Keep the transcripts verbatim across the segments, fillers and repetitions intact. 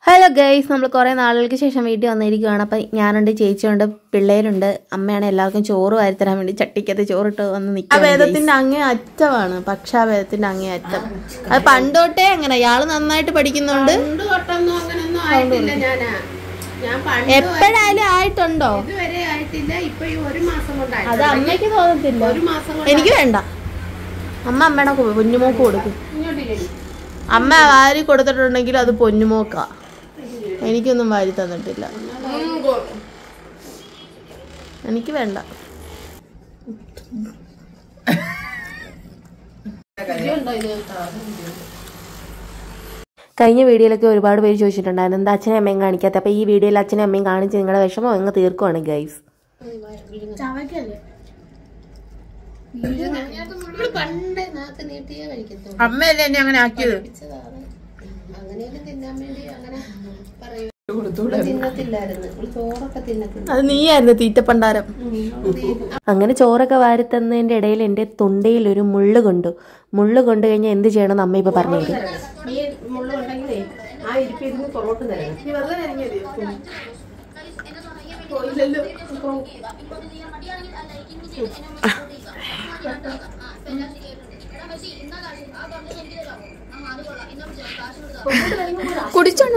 Hello guys, നമ്മൾ കുറേ നാളുകൾക്ക് ശേഷം വീട്ടിൽ വന്നിരിക്കുകയാണ്. അപ്പം ഞാനുണ്ട്, ചേച്ചിയുണ്ട്, പിള്ളേരുണ്ട്, അമ്മയാണ്. എല്ലാവർക്കും ചോറ് വാരിത്തരാൻ വേണ്ടി ചട്ടിക്കകത്ത് ചോറിട്ട് വന്ന് നിൽക്കുക. വേദത്തിന്റെ അങ്ങേ അറ്റമാണ്, പക്ഷാഭേദത്തിന്റെ അങ്ങേ അറ്റം. അത് പണ്ടോട്ടേ അങ്ങനെ. ഇയാള് നന്നായിട്ട് പഠിക്കുന്നുണ്ട്. എപ്പോഴായാലും ആയിട്ടുണ്ടോ? അത് അമ്മയ്ക്ക് തോന്നത്തില്ല. എനിക്ക് വേണ്ട. അമ്മ അമ്മയുടെ പൊന്നുമോക്ക് കൊടുക്കും. അമ്മ വാരി കൊടുത്തിട്ടുണ്ടെങ്കിൽ അത് പൊന്നുമോക്കാ. എനിക്കൊന്നും വാരി തന്നിട്ടില്ല. എനിക്ക് വേണ്ട. കഴിഞ്ഞ വീഡിയോയിലൊക്കെ ഒരുപാട് പേര് ചോദിച്ചിട്ടുണ്ടായിരുന്നു എന്താ അച്ഛനും അമ്മയും കാണിക്കാത്ത. അപ്പൊ ഈ വീഡിയോയിൽ അച്ഛനും അമ്മയും കാണിച്ച് നിങ്ങളുടെ വിഷമം അങ്ങ് തീർക്കുവാണ് ഗൈസ്. അമ്മയല്ലേ എന്നെ അങ്ങനെ ആക്കിയത്. അത് നീയായിരുന്നു തീറ്റപ്പണ്ടാരം. അങ്ങനെ ചോറൊക്കെ വാരി തന്നതിന്റെ ഇടയിൽ എന്റെ തൊണ്ടയിൽ ഒരു മുള്ളു കൊണ്ടു. മുള്ളു കൊണ്ടു കഴിഞ്ഞാൽ എന്ത് ചെയ്യണമെന്ന് അമ്മ ഇപ്പൊ പറഞ്ഞു. കുടിച്ചോണോ?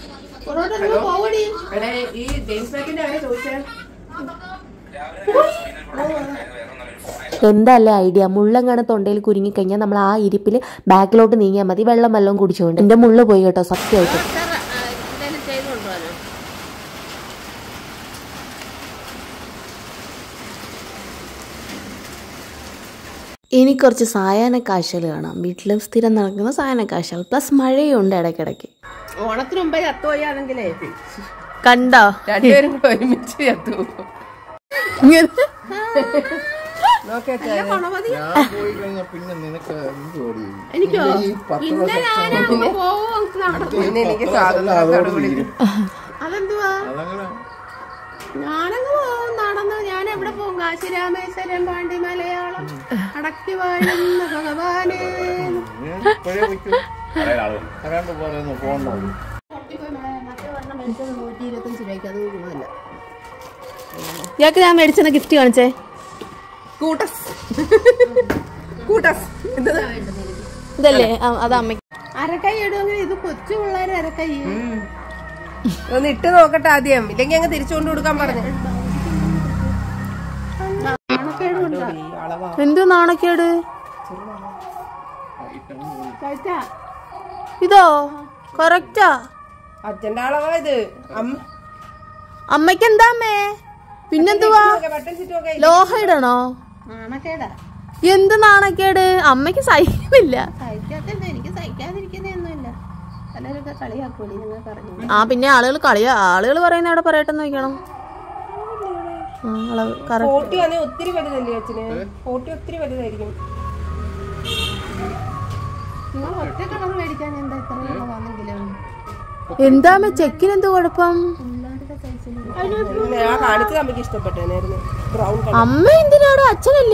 എന്തല്ലേ ഐഡിയ. മുള്ളെങ്ങാണ് തൊണ്ടയിൽ കുരുങ്ങിക്കഴിഞ്ഞാൽ നമ്മൾ ആ ഇരിപ്പിൽ ബാക്കിലോട്ട് നീങ്ങിയാൽ മതി. വെള്ളം വെള്ളം കുടിച്ചുകൊണ്ട്. എന്റെ മുള്ളു പോയി കേട്ടോ, സത്യമായിട്ട്. ഇനി കുറച്ച് സായാഹ്ന കാഴ്ചകൾ കാണാം. വീട്ടിൽ സ്ഥിരം നടക്കുന്ന സായാഹ്ന കാഴ്ചകൾ പ്ലസ് മഴയുണ്ട് ഇടയ്ക്കിടയ്ക്ക്. ഓണത്തിന് മുമ്പേ ചത്തുപോയാണെങ്കിലേ കണ്ടോ രണ്ടുപേരും ഒരുമിച്ച് ചത്തു. എനിക്കോ അതെന്തുവാ? ഞാനങ്ങ് പോവും, നടന്നു. ഞാൻ എവിടെ പോകും? കാശി രാമേശ്വരം, പാണ്ടി, മലയാളം, അടക്കി വാഴുന്ന ഭഗവാനെ. നൂറ്റി ഇരുപത്തഞ്ച് രൂപയ്ക്ക് അത് കൂടുതല. ഇയാൾക്ക് ഞാൻ മേടിച്ചെന്ന ഗിഫ്റ്റ് കാണിച്ചേ. ഇതല്ലേ? അത് അമ്മയ്ക്ക് അരക്കൈ ഇടുമെങ്കിൽ ഇത് കൊച്ചു പിള്ളേരെ അരക്കൈ ഒന്ന് ഇട്ട് നോക്കട്ടെ ആദ്യം, ഇല്ലെങ്കിൽ അങ്ങ് തിരിച്ചുകൊണ്ട് കൊടുക്കാൻ പറഞ്ഞു. എന്തോ നാണക്കേട്. ഇതോ കറക്റ്റാ? അച്ഛന്റെ അളവാ ഇത്. അമ്മയ്ക്ക് എന്താ അമ്മേ? പിന്നെന്തുവാ? ലോഹ ഇടണോ? നാണക്കേടാ. എന്ത് നാണക്കേട്? അമ്മയ്ക്ക് സഹിക്കുന്നില്ല. സഹിക്കാത്ത എനിക്ക് സഹിക്കാതിരിക്കുന്നൊന്നുമില്ല. പലരൊക്കെ കളിയാക്കൂടി നിങ്ങൾ പറഞ്ഞു. ആ പിന്നെ ആളുകൾ കളിയാ ആളുകൾ പറയുന്ന അവിടെ പറയട്ടെന്ന് നോക്കണം. ഒത്തിരി വലുതല്ലേ അച്ഛന്? ഫോർട്ടി ഒത്തിരി വലുതായിരിക്കും. നിങ്ങൾ ഒറ്റ കളർ മേടിക്കാൻ എന്താ ഇത്ര വന്നെങ്കിലും? എന്താ ചെക്കിന് എന്ത് കുഴപ്പം? അമ്മ എന്തിനാടോ? അച്ഛനല്ലേ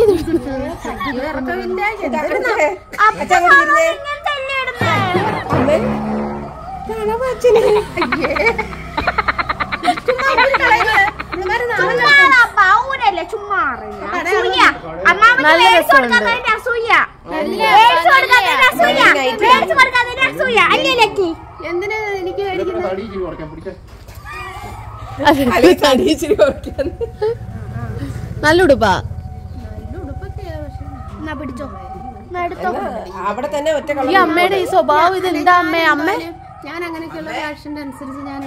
എന്തിനാ എനിക്ക് നല്ല ഉടുപ്പാ. അവിടെ തന്നെ ഒറ്റ ഈ അമ്മയുടെ ഈ സ്വഭാവം ഇത് എന്താ അമ്മേ? അമ്മ ഞാൻ അങ്ങനെയൊക്കെയുള്ള ഫാഷന്റെ അനുസരിച്ച് ഞാൻ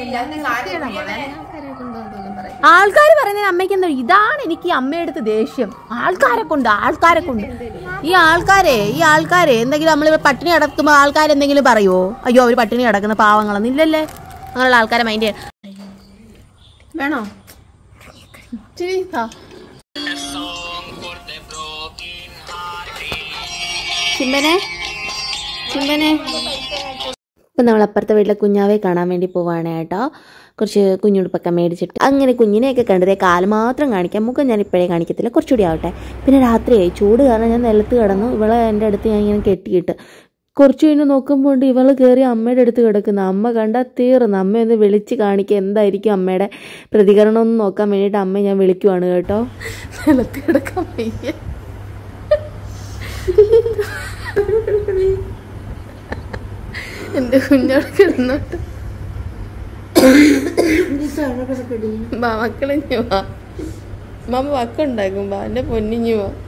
ആൾക്കാർ പറയുന്നത് അമ്മയ്ക്ക് എന്താ? ഇതാണ് എനിക്ക് അമ്മയുടെ അടുത്ത് ദേഷ്യം. ആൾക്കാരെ കൊണ്ട് ആൾക്കാരെ കൊണ്ട് ഈ ആൾക്കാരെ ഈ ആൾക്കാരെ എന്തെങ്കിലും നമ്മൾ പട്ടിണി കിടക്കുമ്പോ ആൾക്കാർ എന്തെങ്കിലും പറയുമോ? അയ്യോ അവര് പട്ടിണി കിടക്കുന്ന പാവങ്ങളൊന്നും ഇല്ലല്ലേ. അങ്ങനെയുള്ള ആൾക്കാരെ മൈൻഡ് ചെയ്യാൻ വേണോ? ചിമ്പനെ ചിമ്പനെ ഇപ്പം നമ്മൾ അപ്പുറത്തെ വീട്ടിലെ കുഞ്ഞാവെ കാണാൻ വേണ്ടി പോവാണ് കേട്ടോ. കുറച്ച് കുഞ്ഞുടുപ്പൊക്കെ മേടിച്ചിട്ട് അങ്ങനെ കുഞ്ഞിനെയൊക്കെ കണ്ടതേ കാല് മാത്രം കാണിക്കാം, മുഖം ഞാൻ ഇപ്പോഴേ കാണിക്കത്തില്ല, കുറച്ചുകൂടി ആവട്ടെ. പിന്നെ രാത്രിയായി, ചൂട് കാരണം ഞാൻ നിലത്ത് കിടന്നു. ഇവളെ എൻ്റെ അടുത്ത് ഞാൻ ഇങ്ങനെ കെട്ടിയിട്ട് കുറച്ച് കഴിഞ്ഞ് നോക്കുമ്പോൾ ഇവൾ കയറി അമ്മയുടെ അടുത്ത് കിടക്കുന്ന. അമ്മ കണ്ടാൽ തീർന്ന്. അമ്മ ഒന്ന് വിളിച്ച് കാണിക്കുക എന്തായിരിക്കും അമ്മയുടെ പ്രതികരണം ഒന്ന് നോക്കാൻ വേണ്ടിയിട്ട് അമ്മ ഞാൻ വിളിക്കുവാണ് കേട്ടോ. നിലത്ത് കിടക്കാൻ വയ്യ. എൻ്റെ കുഞ്ഞോട് കിടന്നോട്ട് മക്കളിഞ്ഞു വാ. മാമ വക്കുണ്ടാക്കും വാ. എൻ്റെ പൊന്നിഞ്ഞു വാ.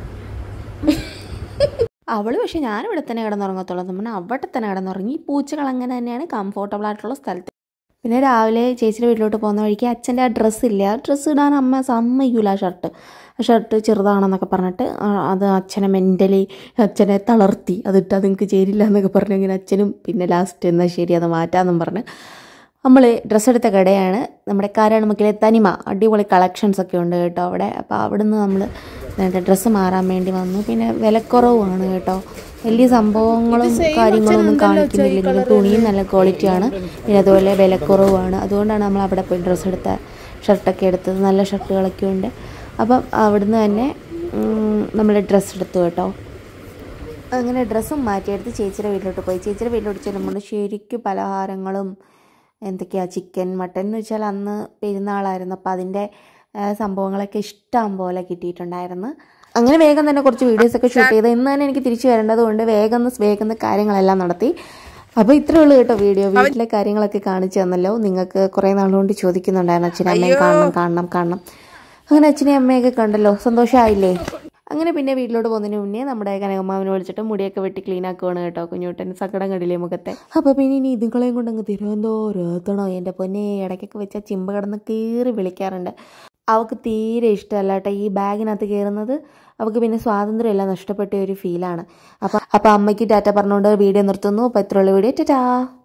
അവൾ പക്ഷെ ഞാനിവിടെ തന്നെ കിടന്നുറങ്ങത്തുള്ളൂ. നമ്മൾ അവിടെ തന്നെ കിടന്നുറങ്ങി. ഈ പൂച്ചകൾ അങ്ങനെ തന്നെയാണ് കംഫോർട്ടബിൾ ആയിട്ടുള്ള സ്ഥലത്ത്. പിന്നെ രാവിലെ ചേച്ചിയുടെ വീട്ടിലോട്ട് പോകുന്ന വഴിക്ക് അച്ഛൻ്റെ ആ ഡ്രസ്സില്ല, ആ ഡ്രസ്സ് ഇടാൻ അമ്മ സമ്മതിക്കില്ല. ആ ഷർട്ട് ആ ഷർട്ട് ചെറുതാണെന്നൊക്കെ പറഞ്ഞിട്ട് അത് അച്ഛനെ മെൻ്റലി അച്ഛനെ തളർത്തി. അതിട്ടാൽ നിങ്ങൾക്ക് ചേരില്ല എന്നൊക്കെ പറഞ്ഞു. അങ്ങനെ അച്ഛനും പിന്നെ ലാസ്റ്റ് എന്നാൽ ശരി അത് മാറ്റാമെന്നും പറഞ്ഞ് നമ്മൾ ഡ്രസ്സ് എടുത്ത കടയാണ് നമ്മുടെ കാരാളിമുക്കിലെ തനിമ. അടിപൊളി കളക്ഷൻസ് ഒക്കെ ഉണ്ട് കേട്ടോ അവിടെ. അപ്പോൾ അവിടെ നിന്ന് നമ്മൾ ഡ്രസ്സ് മാറാൻ വേണ്ടി വന്നു. പിന്നെ വിലക്കുറവാണ് കേട്ടോ. വലിയ സംഭവങ്ങളും കാര്യങ്ങളൊന്നും കാണിക്കുന്നില്ലെങ്കിലും തുണിയും നല്ല ക്വാളിറ്റിയാണ്. പിന്നെ അതുപോലെ വിലക്കുറവാണ്. അതുകൊണ്ടാണ് നമ്മൾ അവിടെ പോയി ഡ്രസ്സ് എടുത്ത ഷർട്ടൊക്കെ എടുത്തത്. നല്ല ഷർട്ടുകളൊക്കെ ഉണ്ട്. അപ്പം അവിടുന്ന് തന്നെ നമ്മൾ ഡ്രസ്സ് എടുത്തു കേട്ടോ. അങ്ങനെ ഡ്രസ്സും മാറ്റിയെടുത്ത് ചേച്ചിയുടെ വീട്ടിലോട്ട് പോയി. ചേച്ചിയുടെ വീട്ടിലോട്ട് ചെല്ലുമ്പോൾ ശരിക്കും പലഹാരങ്ങളും എന്തൊക്കെയാണ് ചിക്കൻ മട്ടൻ എന്ന് വെച്ചാൽ അന്ന് പെരുന്നാളായിരുന്നു. അപ്പോൾ അതിൻ്റെ സംഭവങ്ങളൊക്കെ ഇഷ്ടം പോലെ കിട്ടിയിട്ടുണ്ടായിരുന്നു. അങ്ങനെ വേഗം തന്നെ കുറച്ച് വീഡിയോസൊക്കെ ഷൂട്ട് ചെയ്ത് ഇന്ന് തന്നെ എനിക്ക് തിരിച്ചു വരേണ്ടതുകൊണ്ട് വേഗം വേഗം കാര്യങ്ങളെല്ലാം നടത്തി. അപ്പോൾ ഇത്രയേ ഉള്ളൂ കേട്ടോ വീഡിയോ. വീട്ടിലെ കാര്യങ്ങളൊക്കെ കാണിച്ചു തന്നല്ലോ. നിങ്ങൾക്ക് കുറേ നാളുകൊണ്ട് ചോദിക്കുന്നുണ്ടായിരുന്നു അച്ഛനും അമ്മയും കാണണം കാണണം കാണണം. അങ്ങനെ അച്ഛനെയും അമ്മയൊക്കെ കണ്ടല്ലോ, സന്തോഷമായില്ലേ? അങ്ങനെ പിന്നെ വീട്ടിലോട്ട് പോകുന്നതിന് മുന്നേ നമ്മുടെ കനകമ്മാവിനെ വിളിച്ചിട്ട് മുടിയൊക്കെ വെട്ടി ക്ലീൻ ആക്കുവാണ് കേട്ടോ. കുഞ്ഞൂട്ടൻ സങ്കടം കണ്ടില്ലേ മുഖത്തെ. അപ്പോൾ പിന്നെ ഇനി ഇതുങ്ങളെയും കൊണ്ട് അങ്ങ് തിരുവനന്തപുരം എത്തണോ എൻ്റെ പൊന്നെ. ഇടയ്ക്കൊക്കെ വെച്ചാൽ ചിമ്പ് കിടന്ന് കയറി വിളിക്കാറുണ്ട്. അവൾക്ക് തീരെ ഇഷ്ടമല്ല കേട്ടോ ഈ ബാഗിനകത്ത് കയറുന്നത്. അവൾക്ക് പിന്നെ സ്വാതന്ത്ര്യം എല്ലാം നഷ്ടപ്പെട്ട ഒരു ഫീലാണ്. അപ്പം അപ്പോൾ അമ്മയ്ക്ക് ടാറ്റ പറഞ്ഞുകൊണ്ട് വീഡിയോ നിർത്തുന്നു. അപ്പോൾ ഇത്രയുള്ള വീഡിയോ ടാറ്റാ.